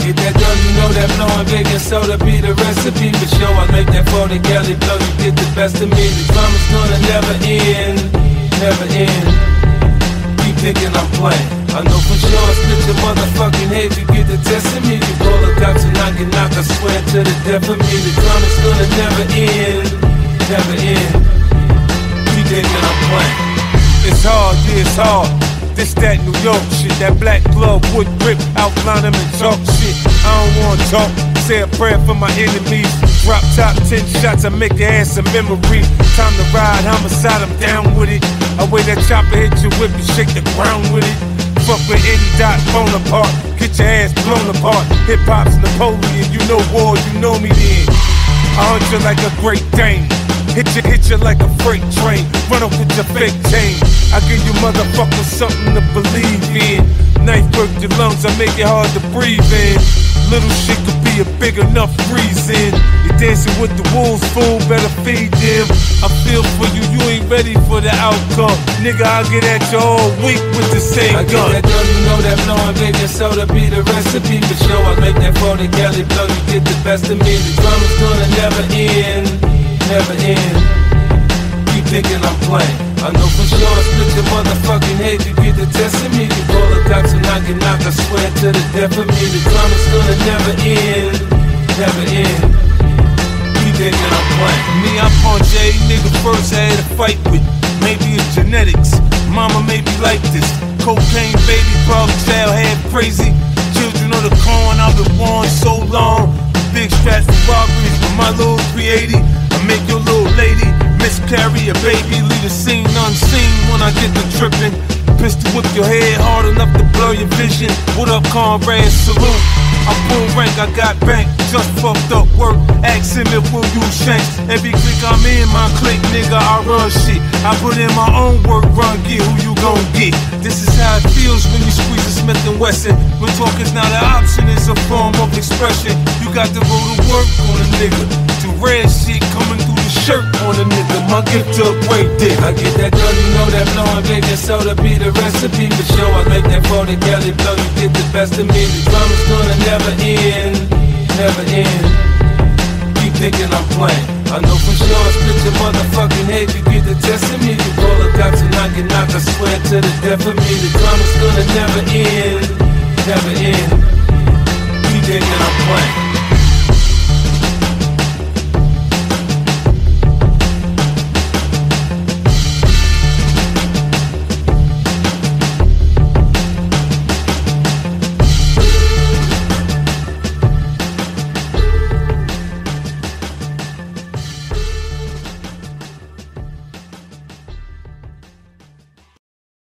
get that dough, you know that blowing baking soda be the recipe for sure. I make that 40 galley blow, you get the best of me. The drama's gonna never end, never end. Keep thinking I'm playing. I know for sure, split your motherfucking head, you get the test of me. You roll the cops and I can knock, I swear to the death of me. The drama's gonna never end, never end. Keep thinking I'm playing. It's hard, yeah, it's hard. This that New York shit, that black glove, wood grip, outline them and talk shit. I don't wanna talk, say a prayer for my enemies. Drop top 10 shots, I make your ass a memory. Time to ride, homicide, I'm down with it. I wear that chopper, hit your whip, you shake the ground with it. Fuck with any dot, phone apart, get your ass blown apart. Hip hop's Napoleon, you know war, you know me then. I hunt you like a great Dane. Hit you like a freight train. Run up with your fake chain. I give you motherfuckers something to believe in. Knife work your lungs, I make it hard to breathe in. Little shit could be a big enough reason. You're dancing with the wolves, fool, better feed them. I feel for you, you ain't ready for the outcome. Nigga, I'll get at you all week with the same I gun. get that dough, you know that blowing baking soda be the recipe for sure. I make that 40 galley blow, you get the best of me. The drama's gonna never end, never end. Keep thinking I'm playing. I know for sure, split your motherfucking head, you get the test of me. You roll the cops and I can knock, I swear to the death of me. The drama's gonna never end, never end. Keep thinking I'm playing. Me, I punch a nigga first I had a fight with. Maybe it's genetics, mama made me like this. Cocaine baby, problem child, half crazy. Children of the corn, I've been warned so long. Big straps for robberies, but my little 380. I make your little lady miscarry a baby, leave the scene unseen when I get to tripping. Pistol whip your head hard enough to blur your vision. What up, comrade? Salute. I pull rank, I got bank, just fucked up work. Ask him if we'll use shanks. Every click I'm in, my clique, nigga, I run shit. I put in my own work, run, get who you gon' get. This is how it feels when you squeeze a Smith & Wesson. When talk is not an option, it's a form of expression. You got to go to work on a nigga. To red shit coming through the shirt on a nigga. My gift to a great dick. I get that dough, you know that blowing baking soda be the recipe for sure. I make that 40 galley blow, you get the best of me. The drama's gonna never end, never end. Keep thinking I'm playing. I know for sure, split your motherfucking head, you get the test of me. You roll the cops and I can knock, I swear to the death of me. The drama's gonna never end, never